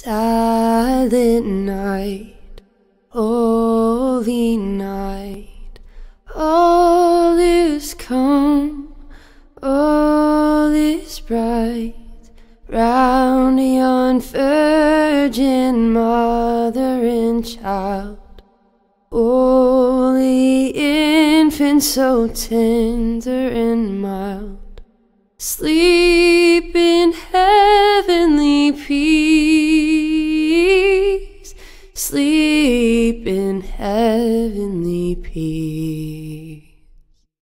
Silent night, holy night, all is calm, all is bright, round yon virgin mother and child. Holy infant, so tender and mild, sleep in heaven